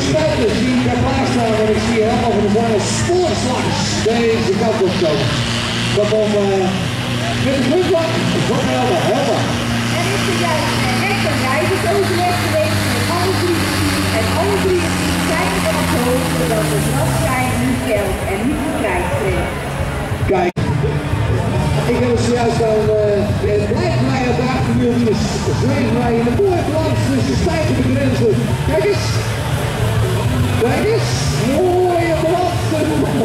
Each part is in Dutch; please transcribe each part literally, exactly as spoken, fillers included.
Spijkers die gaan klaarstaan en ik zie helemaal van de kleine spoorslags deze kant op komen. Kom om uh, met de grondlag van Helma, Helma. En is er juist net een rijdersoverleg geweest met alle drie en alle drie zijn van het hoofd zodat de grafschijn niet geldt en niet bekijkt wordt. Kijk, ik heb het zojuist al, uh, het blijft mij op de achterwieltjes, zweven wij in de boordlands tussen stijgende grenzen. Kijk eens, kijk eens, mooie belasten.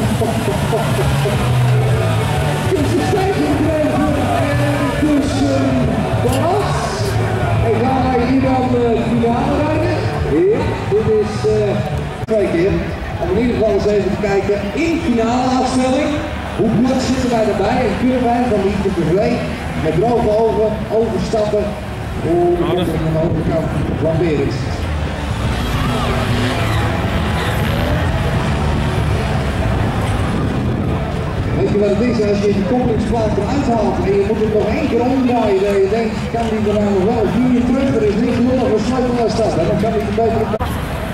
Tussen stijgende grenzen en tussen balans. En gaan wij hier dan de uh, finale rijden. Ja, dit is uh, twee keer. Om in ieder geval eens even te kijken in finale afstelling. Hoe goed zitten wij erbij en kunnen wij van die T V met droge ogen overstappen hoe de bocht aan de overkant van Berends. Weet je wat het is als je die koppelingsplaat eruit haalt en je moet het nog één keer omdraaien dat je denkt, kan die er nou nog wel een vier terug, er is niet genoeg een sleutel als dat, dan kan die er beter op.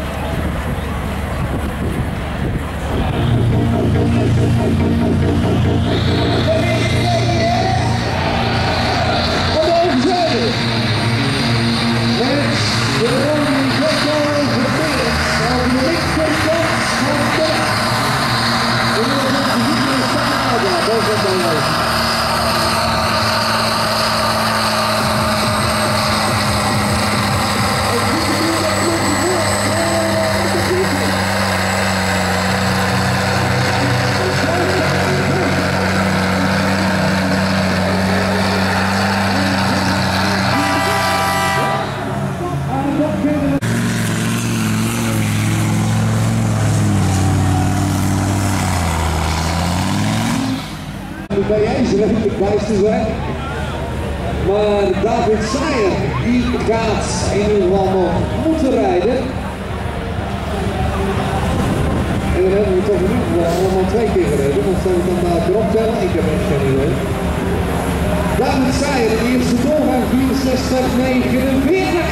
Bij eens redelijk wijs te zijn. Maar David Sayer die gaat in ieder geval nog moeten rijden. En dan hebben we toch in ieder geval allemaal twee keer gereden. Want zal ik dan daar erop tellen? Ik heb echt geen idee. David Sayer, de eerste doorgang vierenzestig negenenveertig.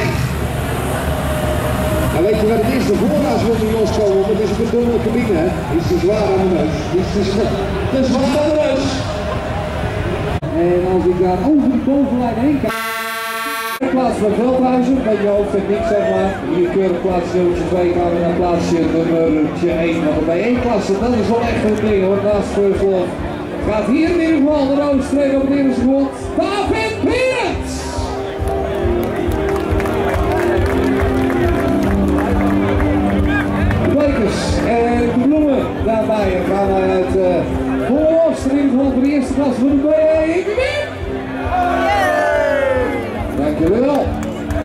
Nou weet je wat het is, de voorraad wil niet loskomen, want het is een bedoelde cabine, hè. Die is te zwaar aan de neus. Die is te zwaar, te zwaar aan de neus. En als ik daar over de bovenlijn heen kijk, in plaats van Veldhuizen, met je hoofd en niks zeg maar, hier keurig plaats nummer twee gaan we naar plaatsje nummer één. Want bij één klasse, dat is wel echt een ding hoor, naast First Love. Gaat hier in ieder geval de roodstreep op de eerste grond, David Berends! Blekers en de bloemen daarbij gaan wij uit uh, Voorhofst in ieder geval voor de eerste klas voor de B één.